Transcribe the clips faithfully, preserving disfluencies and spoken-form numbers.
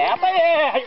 Aperta aí!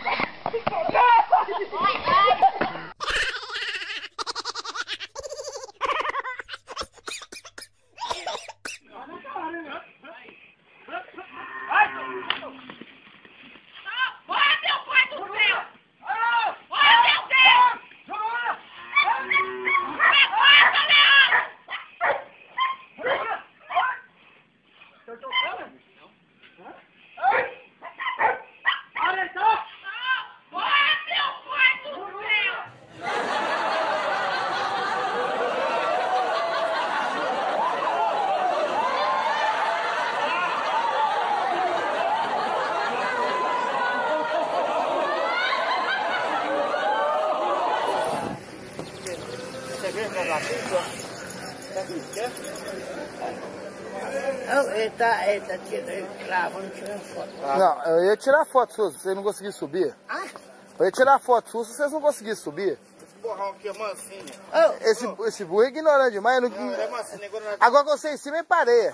Ele tá, ele tá cravando, tirando foto. Não, eu ia tirar foto sua, se vocês não conseguirem subir. Ah? Eu ia tirar foto sua, se vocês não conseguirem subir. Esse borrão aqui é mansinho. Oh, esse, oh. esse burro é ignorante demais. Não, não, ele é mansinho. Agora, agora que você em cima é pareia.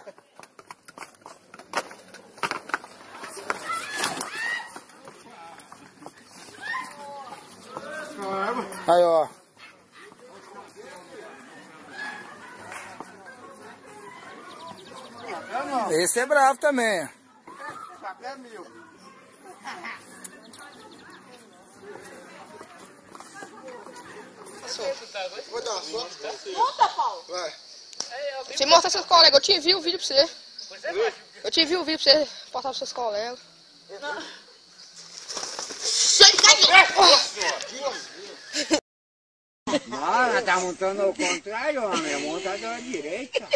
Aí, ó. Esse é bravo também. Chapéu é mil. Vou dar uma foto pra você. Monta, Paulo. Vai. Você mostra seus colegas. Eu te envio o vídeo pra você. Eu te envio o vídeo pra você postar pros seus colegas. Não, ela tá montando ao contrário, homem. É montado à direita.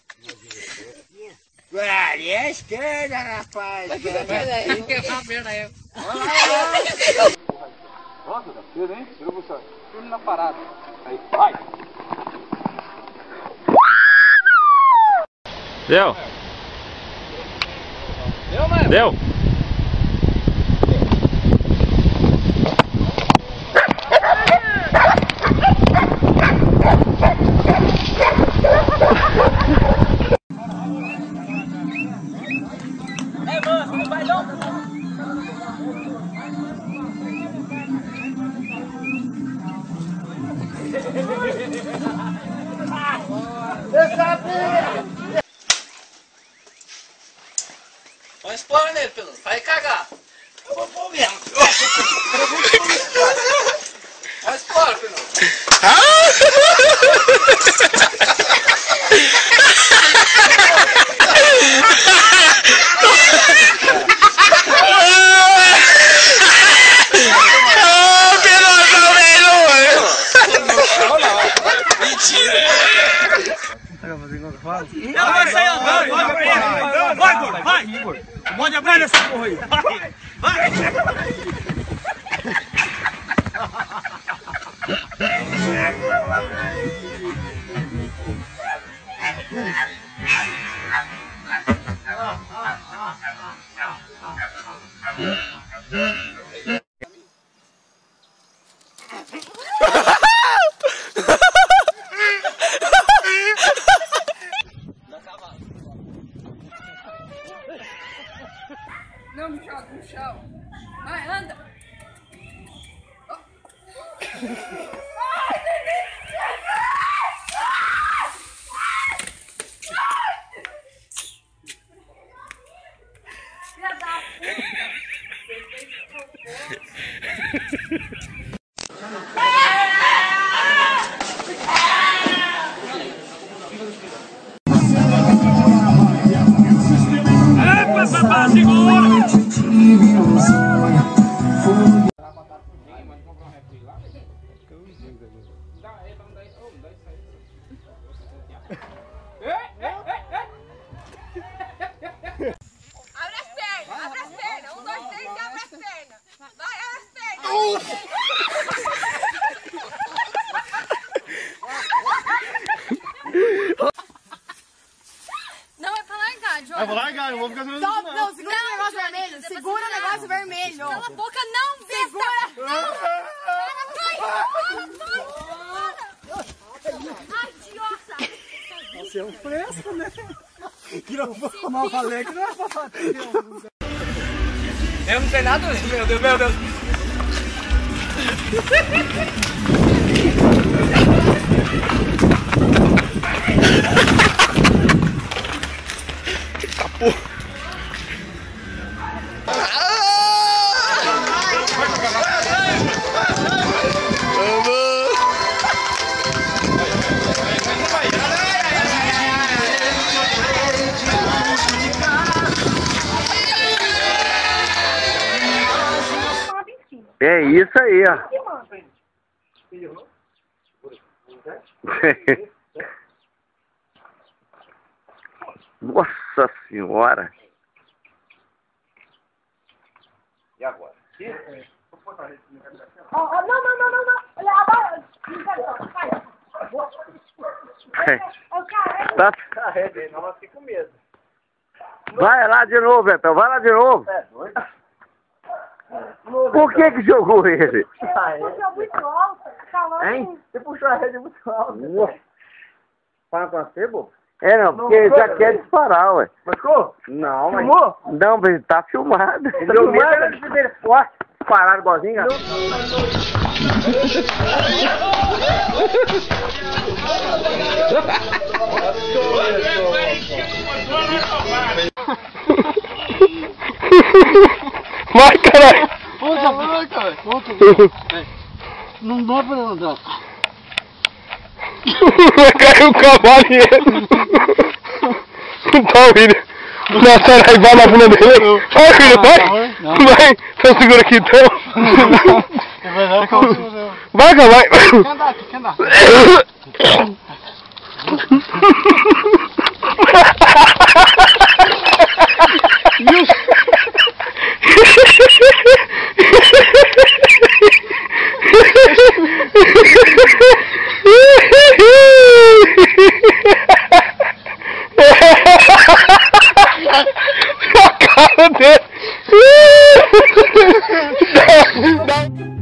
Ali é a esquerda, rapaz. Fica sabendo aí. Nossa, tá cedo, hein? Tira o senhor. Firme na parada. Aí, vai! Deu! Deu, mano? Deu! É, mano, não vai não? Eu sabia! Vai explorar nele, pelo vai cagar. Eu vou pôr mesmo. Vai explorar, pelo Não, vai sair andando, vai, vai, vai, Igor, vai, Igor. Pode abrir essa porra aí. Vai, vai. Não me joga no chão. Vai, anda. Oh. Ai, filha da abre as pernas, abre as pernas. Um, dois, três e abre as pernas. Vai, abre as pernas. Não é pra largar, João. Eu vou largar, eu vou ficar segurando isso não. Não, segura o negócio vermelho. Segura o negócio vermelho. Cala a boca, não, besta. Ai, idiota. Você é um fresco, né? Que não vou tomar o valente, não é pra bater. Eu não sei nada, meu Deus, meu Deus. Eita porra. É isso aí, ó. Nossa senhora. E agora? Ó, ó, não, não, não, não, não. Olha, agora. Tá. Não, mas fiquei com medo. Vai lá de novo, Betão. Vai lá de novo. É doido. Por que que jogou ele? Puxou muito alto. Hein? Você puxou a rede muito alto. Fala com você, bobo? É, não, porque ele já quer disparar, ué. Machucou? Não, mas... Filmou? Não, mas tá filmado. Tá filmado? Ó, pararam igualzinho, cara. Vai, caralho! Volta, vai, cara. Volta. Não dá pra andar. Vai cair o cavalo e ele. Não tá ouvindo. Nossa, aí vai na bunda dele. Vai, filho, vai. Vai. Então segura aqui, então. Vai dar calma. Vai, cara, vai. Quer andar, quer andar. A cara dele.